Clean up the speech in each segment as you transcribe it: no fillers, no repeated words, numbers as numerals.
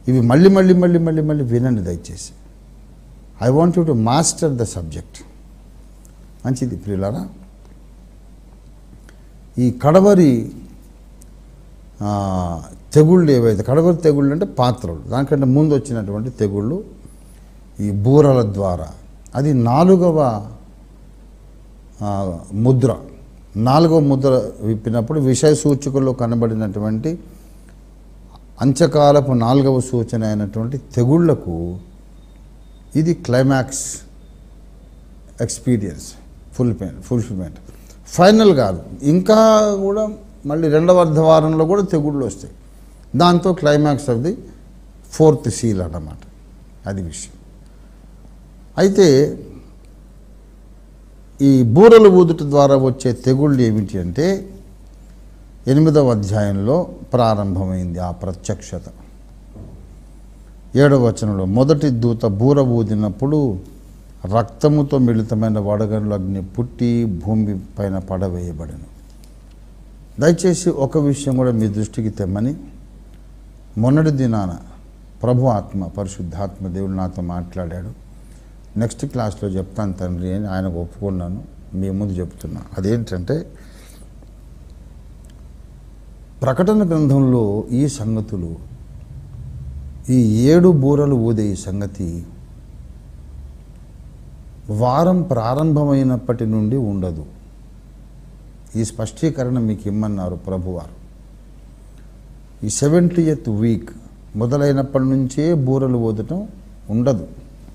ఇవి మళ్ళీ మళ్ళీ మళ్ళీ మళ్ళీ మళ్ళీ వినండి దయచేసి. I want you to master the subject. మంచిది ప్రియులారా. ఈ కడవరి తెగుళ్ళు ఏవైతే, కడవరి తెగుళ్ళు అంటే పాత్రలు, దానికంటే ముందు వచ్చినటువంటి తెగుళ్ళు ఈ బూరల ద్వారా, అది 4వ ముద్ర. 4వ ముద్ర విప్పినప్పుడు విషయ సూచికల్లో కనబడినటువంటి అంచకాలపు 4వ సూచన అయినటువంటి తెగుళ్లకు ఇది క్లైమాక్స్ ఎక్స్పీరియన్స్, ఫుల్ఫిల్మెంట్. ఫైనల్ కాదు, ఇంకా కూడా మళ్ళీ 2వ అర్ధవారంలో కూడా తెగుళ్ళు వస్తాయి. దాంతో climax of the 4th seal అన్నమాట. అది విషయం. అయితే ఈ బూరలు ఊదుట ద్వారా వచ్చే తెగుళ్ళు ఏమిటి అంటే 8వ అధ్యాయంలో ప్రారంభమైంది ఆ ప్రత్యక్షత. 7వ వచనంలో, మొదటి దూత బూర ఊదినప్పుడు రక్తముతో మిళితమైన వడగండ్ల అగ్ని పుట్టి భూమి పైన పడవేయబడెను. దయచేసి ఒక విషయం కూడా మీ దృష్టికి తెమ్మని, మొన్నటి దినాన ప్రభు ఆత్మ, పరిశుద్ధాత్మ దేవుడు నాతో మాట్లాడాడు. నెక్స్ట్ క్లాస్లో చెప్తాను తండ్రి అని ఆయనకు ఒప్పుకున్నాను, మీ ముందు చెప్తున్నా. అదేంటంటే ప్రకటన గ్రంథంలో ఈ సంగతులు, ఈ 7 బూరలు ఊదే ఈ సంగతి వారం ప్రారంభమైనప్పటి నుండి ఉండదు. ఈ స్పష్టీకరణ మీకు ఇమ్మన్నారు ప్రభువారు. ఈ 70th వీక్ మొదలైనప్పటి నుంచే బూరలు ఊదటం ఉండదు.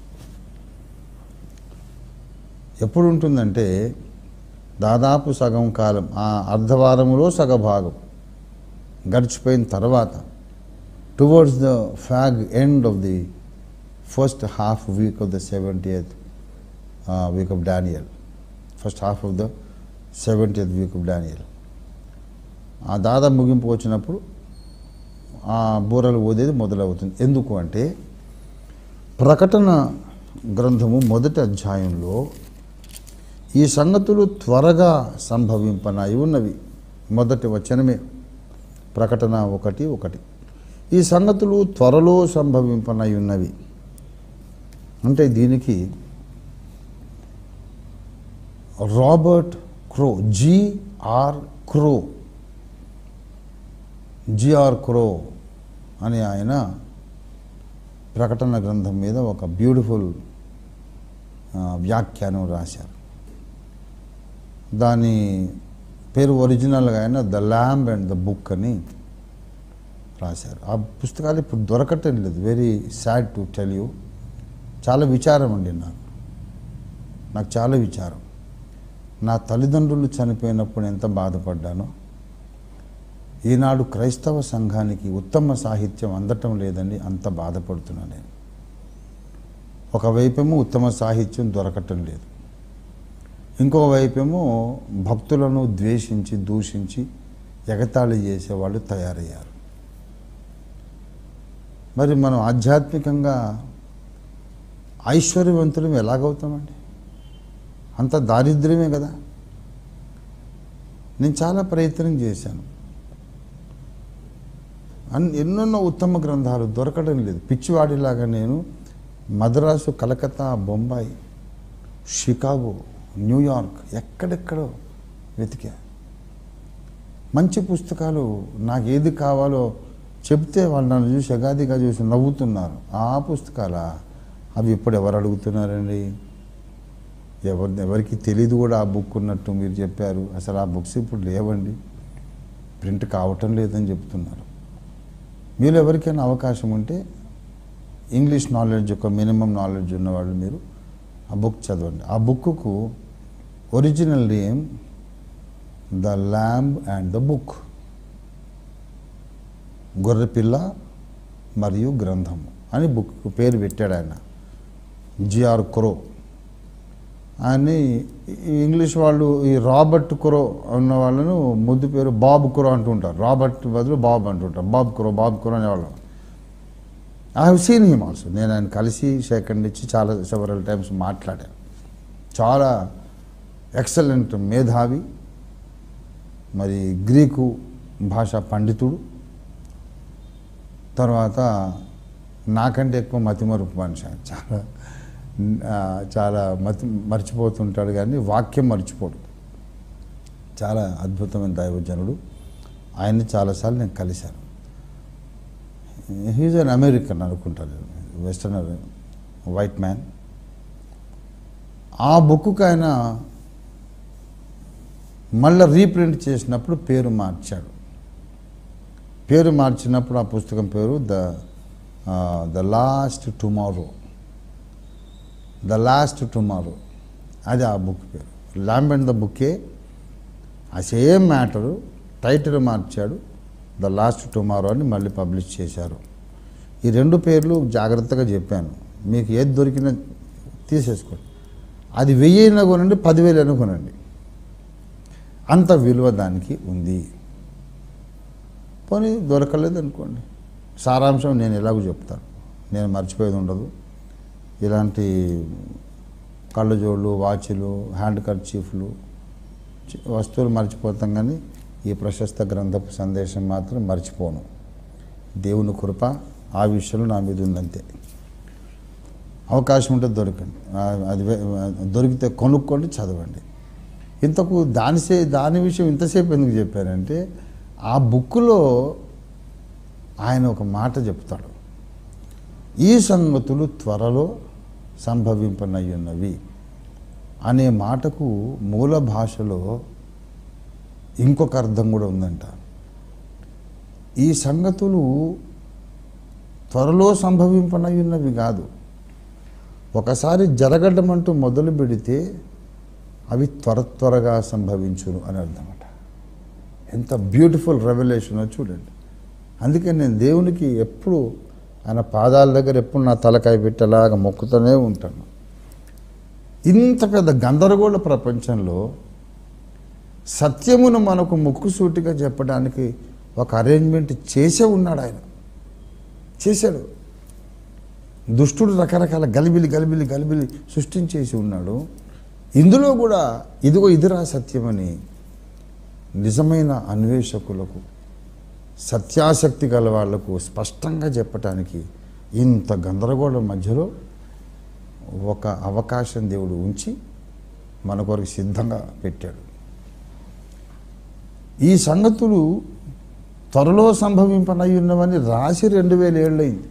ఎప్పుడు ఉంటుందంటే దాదాపు సగం కాలం, ఆ అర్ధవారములో సగభాగం గడిచిపోయిన తర్వాత, towards the fag end of the first half week of the 70th week of Daniel, first half of the 70th week of Daniel, ఆ దాదాపు ముగింపు వచ్చినప్పుడు ఆ బూరలు ఊదేది మొదలవుతుంది. ఎందుకు అంటే ప్రకటన గ్రంథము మొదటి అధ్యాయంలో ఈ సంగతులు త్వరగా సంభవింపనాయి ఉన్నవి. మొదటి వచనమే ప్రకటన 1:1. ఈ సంగతులు త్వరలో సంభవింపనై ఉన్నవి అంటే దీనికి రాబర్ట్ క్రో, జిఆర్ క్రో అని ఆయన ప్రకటన గ్రంథం మీద ఒక బ్యూటిఫుల్ వ్యాఖ్యానం రాశారు. దాని పేరు ఒరిజినల్గా ఆయన the lamb and the book అని రాశారు. ఆ పుస్తకాలు ఇప్పుడు దొరకటం లేదు. Very sad to tell you. చాలా విచారం అండి నాకు చాలా విచారం. నా తల్లిదండ్రులు చనిపోయినప్పుడు ఎంత బాధపడ్డానో, ఈనాడు క్రైస్తవ సంఘానికి ఉత్తమ సాహిత్యం అందటం లేదండి, అంత బాధపడుతున్నాను నేను. ఒకవైపేమో ఉత్తమ సాహిత్యం దొరకటం లేదు, ఇంకో వైపేమో భక్తులను ద్వేషించి దూషించి ఎగతాళి చేసేవాళ్ళు తయారయ్యారు. మరి మనం ఆధ్యాత్మికంగా ఐశ్వర్యవంతులం ఎలాగవుతామండి? అంత దారిద్ర్యమే కదా. నేను చాలా ప్రయత్నం చేశాను, ఎన్నెన్నో ఉత్తమ గ్రంథాలు దొరకడం లేదు. పిచ్చివాడిలాగా నేను మద్రాసు, కలకత్తా, బొంబాయి, షికాగో, న్యూయార్క్ ఎక్కడెక్కడో వెతికా. మంచి పుస్తకాలు నాకు ఏది కావాలో చెప్తే వాళ్ళు నన్ను చూసి అగాదిగా చూసి నవ్వుతున్నారు. ఆ పుస్తకాలా? అవి ఇప్పుడు ఎవరు అడుగుతున్నారండి? ఎవరికి తెలీదు కూడా ఆ బుక్ ఉన్నట్టు మీరు చెప్పారు. అసలు ఆ బుక్స్ ఇప్పుడు లేవండి, ప్రింట్ కావటం లేదని చెప్తున్నారు. మీరు ఎవరికైనా అవకాశం ఉంటే ఇంగ్లీష్ నాలెడ్జ్, ఒక మినిమం నాలెడ్జ్ ఉన్నవాళ్ళు మీరు ఆ బుక్ చదవండి. ఆ book original name the lamb and the book, గొర్రెపిల్ల మరియు గ్రంథము అని బుక్ పేరు పెట్టాడు ఆయన, జిఆర్ క్రో అని. ఇంగ్లీష్ వాళ్ళు ఈ రాబర్ట్ క్రో ఉన్న వాళ్ళను ముద్దు పేరు బాబ్ క్రో అంటుంటారు. రాబర్ట్ బదులు బాబ్ అంటుంటారు. బాబ్ క్రో అనేవాళ్ళం. I have seen him also. నేను ఆయన కలిసి సెకండ్ ఇచ్చి సెవరల్ టైమ్స్ మాట్లాడాను. చాలా ఎక్సలెంట్ మేధావి, మరి గ్రీకు భాషా పండితుడు, తర్వాత నాకంటే ఎక్కువ మతిమరుపు మనిషి ఆయన. చాలా చాలా మర్చిపోతుంటాడు కానీ వాక్యం మర్చిపోడు. చాలా అద్భుతమైన దైవజనుడు. ఆయన్ని చాలాసార్లు నేను కలిశాను. హీజ్ అన్ అమెరికన్ అనుకుంటాను, వెస్టర్న్ వైట్ మ్యాన్. ఆ బుక్కు ఆయన మళ్ళీ రీప్రింట్ చేసినప్పుడు పేరు మార్చాడు. పేరు మార్చినప్పుడు ఆ పుస్తకం పేరు ద లాస్ట్ టుమారో. అది ఆ బుక్ పేరు. ల్యాంబ్ అండ్ ద బుక్కే ఆ సేమ్ మ్యాటరు, టైటిల్ మార్చాడు, ద లాస్ట్ టుమారో అని మళ్ళీ పబ్లిష్ చేశారు. ఈ 2 పేర్లు జాగ్రత్తగా చెప్పాను. మీకు ఏది దొరికినా తీసేసుకోండి. అది 1000 కొనండి, 10,000 కొనండి, అంత విలువ దానికి ఉంది. పోనీ దొరకలేదు అనుకోండి, సారాంశం నేను ఎలాగో చెప్తాను, నేను మర్చిపోయేది ఉండదు. ఇలాంటి కళ్ళజోళ్ళు, వాచ్లు, హ్యాండ్ కర్చీఫ్లు, వస్తువులు మర్చిపోతాం కానీ ఈ ప్రశస్త గ్రంథపు సందేశం మాత్రం మర్చిపోను. దేవుని కృప ఆ విషయంలో నా మీద ఉందంతే. అవకాశం ఉంటే దొరకండి, అది దొరికితే కొనుక్కోండి, చదవండి. ఇంతకు దాని విషయం ఇంతసేపు ఎందుకు చెప్పారంటే, ఆ బుక్కులో ఆయన ఒక మాట చెప్తాడు, ఈ సంగతులు త్వరలో సంభవింపనయ్యున్నవి అనే మాటకు మూల భాషలో ఇంకొక అర్థం కూడా ఉందంట. ఈ సంగతులు త్వరలో సంభవింపనయ్యున్నవి కాదు, ఒకసారి జరగడం అంటూ మొదలు పెడితే అవి త్వరగా సంభవించును అని అర్థమట. ఎంత బ్యూటిఫుల్ రెవల్యూషనో చూడండి. అందుకే నేను దేవునికి ఎప్పుడు ఆయన పాదాల దగ్గర ఎప్పుడు నా తలకాయ పెట్టేలాగా మొక్కుతూనే ఉంటాను. ఇంత పెద్ద గందరగోళ ప్రపంచంలో సత్యమును మనకు ముక్కుసూటిగా చెప్పడానికి ఒక అరేంజ్మెంట్ చేసే ఉన్నాడు ఆయన, చేశాడు. దుష్టుడు రకరకాల గలిబిలి సృష్టించేసి ఉన్నాడు. ఇందులో కూడా ఇదిగో ఇదిరా సత్యమని నిజమైన అన్వేషకులకు, సత్యాసక్తి గల వాళ్లకు స్పష్టంగా చెప్పటానికి ఇంత గందరగోళం మధ్యలో ఒక అవకాశం దేవుడు ఉంచి మన కొరకు సిద్ధంగా పెట్టాడు. ఈ సంగతులు త్వరలో సంభవింపనయ్యున్నవని రాసి 2000 ఏళ్ళయింది.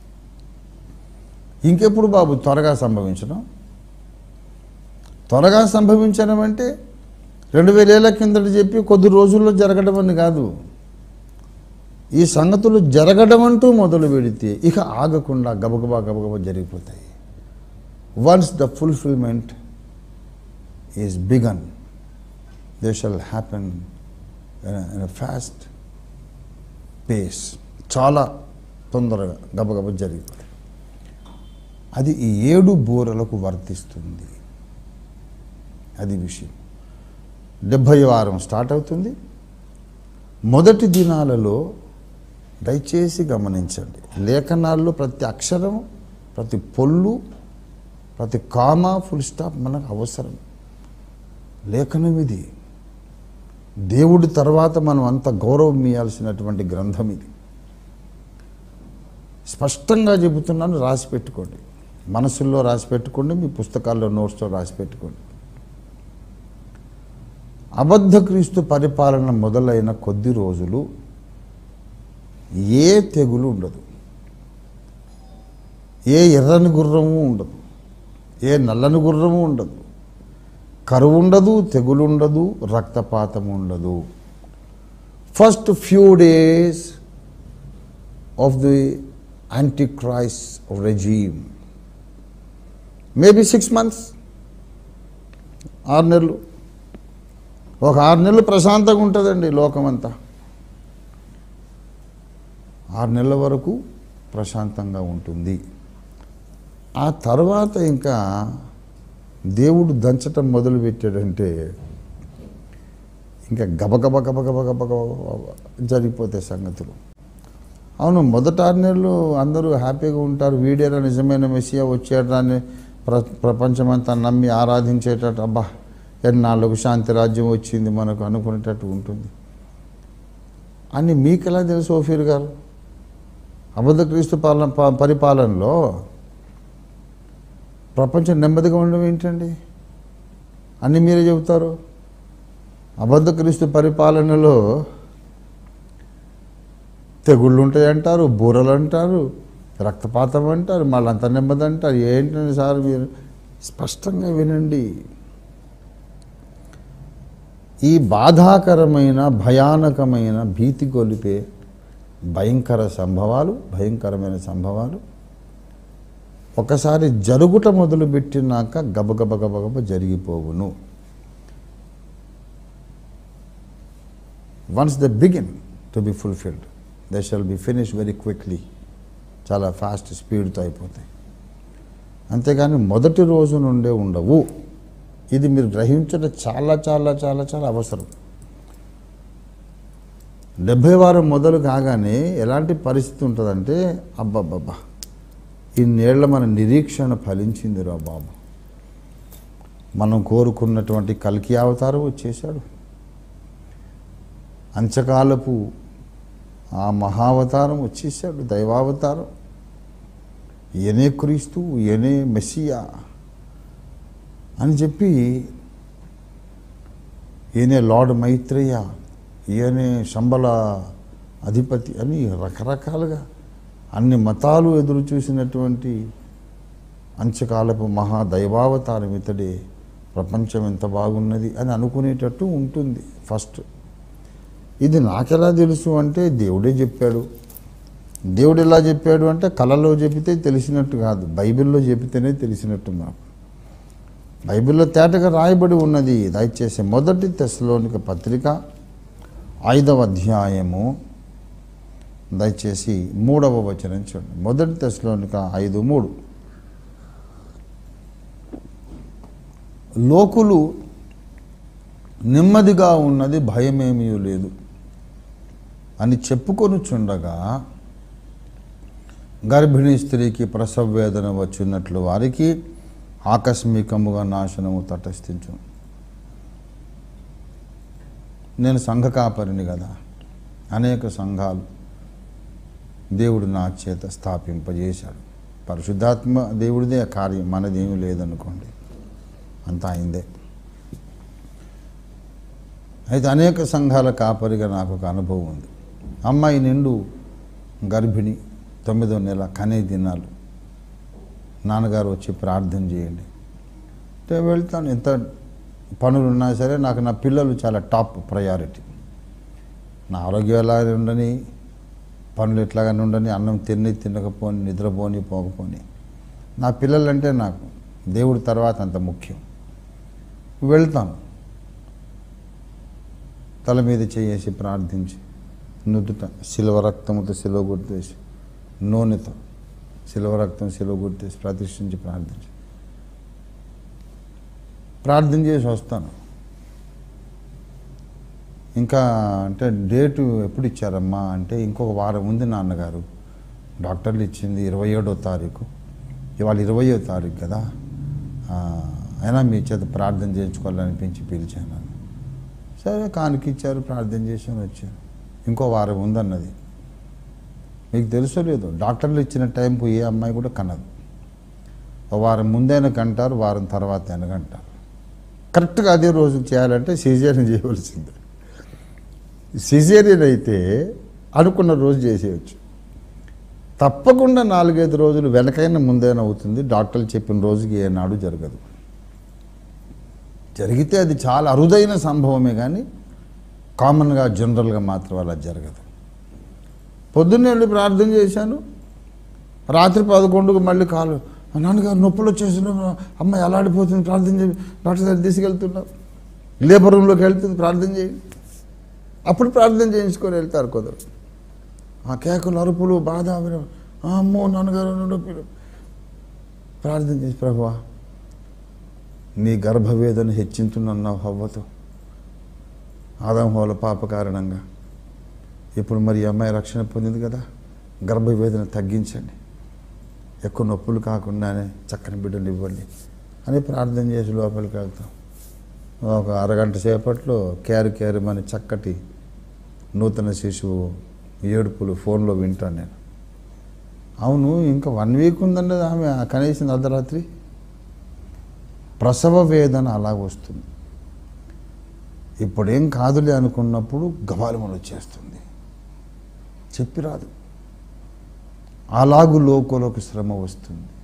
ఇంకెప్పుడు బాబు త్వరగా సంభవించడం? త్వరగా సంభవించడం అంటే 2000 ఏళ్ల కిందట చెప్పి కొద్ది రోజుల్లో జరగడం అని కాదు. ఈ సంగతులు జరగడం అంటూ మొదలు పెడితే ఇక ఆగకుండా గబగబా జరిగిపోతాయి. Once the fulfilment is begun, they shall happen in a fast pace. చాలా తొందరగా గబగబా జరిగిపోతాయి. అది ఈ 7 బూరలకు వర్తిస్తుంది. అది విషయం. 70వ వారం స్టార్ట్ అవుతుంది. మొదటి దినాలలో దయచేసి గమనించండి, లేఖనాల్లో ప్రతి అక్షరం, ప్రతి పొల్లు, ప్రతి కామా, ఫుల్ స్టాప్ మనకు అవసరం. లేఖనం ఇది. దేవుడి తర్వాత మనం అంత గౌరవం ఇవ్వాల్సినటువంటి గ్రంథం ఇది. స్పష్టంగా చెబుతున్నాను, రాసి పెట్టుకోండి, మనసుల్లో రాసి పెట్టుకోండి, మీ పుస్తకాల్లో నోట్స్లో రాసి పెట్టుకోండి. అబద్ధ క్రీస్తు పరిపాలన మొదలైన కొద్ది రోజులు ఏ తెగులు ఉండదు, ఏ ఎర్రని గుర్రము ఉండదు, ఏ నల్లని గుర్రము ఉండదు, కరువు ఉండదు, తెగులు ఉండదు, రక్తపాతం ఉండదు. First few days of the antichrist regime, maybe 6 months, 6 నెలలు. ఒక 6 నెలలు ప్రశాంతంగా ఉంటుందండి లోకమంతా. 6 నెలల వరకు ప్రశాంతంగా ఉంటుంది. ఆ తర్వాత ఇంకా దేవుడు దంచటం మొదలుపెట్టాడంటే ఇంకా గబగబ జరిగిపోతాయి సంగతులు. అవును, మొదట 6 నెలలు అందరూ హ్యాపీగా ఉంటారు. వీడేనా నిజమైన మెస్సియా వచ్చేటాన్ని ప్రపంచమంతా నమ్మి ఆరాధించేటట్టు, అబ్బా ఎన్నాళ్ళకు శాంతి రాజ్యం వచ్చింది మనకు అనుకునేటట్టు ఉంటుంది అని మీకెలా తెలుసు ఓఫీర్ గారు? అబద్ధ క్రీస్తు పరిపాలనలో ప్రపంచం నెమ్మదిగా ఉండడం ఏంటండి? అన్నీ మీరే చెబుతారు. అబద్ధ క్రీస్తు పరిపాలనలో తెగుళ్ళు ఉంటాయంటారు, బూరలు అంటారు, రక్తపాతం అంటారు, మళ్ళీ అంత నెమ్మది అంటారు. ఏంటండి సార్, మీరు స్పష్టంగా వినండి. ఈ బాధాకరమైన, భయానకమైన, భీతి గొలిపే భయంకరమైన సంభవాలు ఒకసారి జరుగుట మొదలుపెట్టినాక గబగబ జరిగిపోవును. Once they begin to be fulfilled they shall be finish very quickly. చాలా ఫాస్ట్ స్పీడ్తో అయిపోతాయి. అంతేగాని మొదటి రోజు నుండే ఉండవు. ఇది మీరు గ్రహించడం చాలా చాలా చాలా చాలా అవసరం. 70 వారం మొదలు కాగానే ఎలాంటి పరిస్థితి ఉంటుందంటే, అబ్బబ్బబ్బా ఇన్నేళ్ల మన నిరీక్షణ ఫలించింది రా బాబు, మనం కోరుకున్నటువంటి కల్కి అవతారం వచ్చేశాడు, అంచకాలపు ఆ మహావతారం వచ్చేసాడు, దైవావతారం, ఈయనే క్రీస్తు, ఈయనే మెస్సియా అని చెప్పి, ఈయనే లార్డ్ మైత్రేయ, ఈయనే శంబల అధిపతి అని రకరకాలుగా అన్ని మతాలు ఎదురు చూసినటువంటి అంచకాలపు మహా దైవావతారం ఇతడే, ప్రపంచం ఎంత బాగున్నది అని అనుకునేటట్టు ఉంటుంది. ఫస్ట్ ఇది నాకెలా తెలుసు అంటే దేవుడే చెప్పాడు. దేవుడు ఎలా చెప్పాడు అంటే కళలో చెబితే తెలిసినట్టు కాదు, బైబిల్లో చెబితేనే తెలిసినట్టు. నాకు బైబిల్లో తేటగా రాయబడి ఉన్నది. దయచేసి 1 తెస్సలోనిక పత్రిక 5వ అధ్యాయము దయచేసి 3వ వచనం చూడండి. 1 తెస్సలోనిక 5:3. లోకులు నెమ్మదిగా ఉన్నది, భయమేమీ లేదు అని చెప్పుకొనుచుండగా గర్భిణీ స్త్రీకి ప్రసవ వేదన వచ్చినట్లు వారికి ఆకస్మికముగా నాశనము తటస్థించును. నేను సంఘ కాపరిని కదా, అనేక సంఘాలు దేవుడు నా చేత స్థాపింపజేశాడు. పరిశుద్ధాత్మ దేవుడిదే కార్యం, మనదేమీ లేదనుకోండి, అంతా అయిందే. అయితే అనేక సంఘాల కాపరిగా నాకు ఒక అనుభవం ఉంది. అమ్మాయి నిండు గర్భిణి, 9వ నెల, కనే దినాలు. నాన్నగారు వచ్చి ప్రార్థన చేయండి అంటే వెళ్తాను. ఎంత పనులు ఉన్నా సరే నాకు నా పిల్లలు చాలా టాప్ ప్రయారిటీ. నా ఆరోగ్యం ఎలా ఉండని, పనులు ఎట్లాగానే ఉండని, అన్నం తినకపోని, నిద్రపోని పోకపోని, నా పిల్లలంటే నాకు దేవుడి తర్వాత అంత ముఖ్యం. వెళ్తాను, తల మీద చేసి ప్రార్థించి, నుదుట శిలువ రక్తముతో శిలువ గుర్తేసి, నూనెతో శిలువ రక్తం శిలువ గుర్తేసి ప్రతిష్ఠించి ప్రార్థన చేసి వస్తాను. ఇంకా అంటే డేటు ఎప్పుడు ఇచ్చారమ్మా అంటే, ఇంకొక వారం ఉంది నాన్నగారు, డాక్టర్లు ఇచ్చింది 27వ తారీఖు, ఇవాళ 20వ తారీఖు కదా, అయినా మీ చేత ప్రార్థన చేయించుకోవాలనిపించి పిలిచాను. సరే కానుక ఇచ్చారు, ప్రార్థన చేసాను, వచ్చాను. ఇంకో వారం ఉందన్నది. మీకు తెలుసో లేదో, డాక్టర్లు ఇచ్చిన టైంకు ఏ అమ్మాయి కూడా కనదు. ఒక వారం ముందైనా కంటారు, వారం తర్వాత అయినా కంటారు. కరెక్ట్గా అదే రోజు చేయాలంటే సిజేరియన్ చేయవలసిందే. సిజేరియన్ అయితే అనుకున్న రోజు చేసేయచ్చు. తప్పకుండా 4-5 రోజులు వెనకైనా ముందైనా అవుతుంది. డాక్టర్లు చెప్పిన రోజుకి ఏనాడు జరగదు. జరిగితే అది చాలా అరుదైన సంభవమే, కానీ కామన్గా జనరల్గా మాత్రం అలా జరగదు. పొద్దున్నే వెళ్ళి ప్రార్థన చేశాను, రాత్రి 11కు మళ్ళీ కాలు, నాన్నగారు నొప్పులు వచ్చేసిన, అమ్మాయి అలాడిపోతుంది, ప్రార్థన చేయి, డాక్టర్ దగ్గర తీసుకెళ్తున్నారు, లేబర్ రూమ్లోకి వెళ్తుంది, ప్రార్థన చేయి. అప్పుడు ప్రార్థన చేయించుకొని వెళ్తారు కొందరు. ఆ కేకలు, అరుపులు, బాధ, అమ్మో నాన్నగారు నొప్పులు. ప్రార్థన చేసి, ప్రభువా నీ గర్భవేదన హెచ్చించునన్నావు హవ్వతో, ఆదాము హవ్వల పాప కారణంగా. ఇప్పుడు మరి అమ్మాయి రక్షణ పొందింది కదా, గర్భవేదన తగ్గించండి, ఎక్కువ నొప్పులు కాకుండానే చక్కని బిడ్డలు ఇవ్వండి అని ప్రార్థన చేసి లోపలికి వెళ్తాం. ఒక అరగంట సేపట్లో క్యారు మన చక్కటి నూతన శిశువు ఏడుపులు ఫోన్లో వింటాను నేను. అవును ఇంకా 1 వీక్ ఉందండి ఆమె కనీసం అర్ధరాత్రి. ప్రసవ వేదన అలా వస్తుంది. ఇప్పుడేం కాదులే అనుకున్నప్పుడు గబాలమని వచ్చేస్తుంది, చెప్పి రాదు. అలాగు లోకంలోకి శ్రమ వస్తుంది.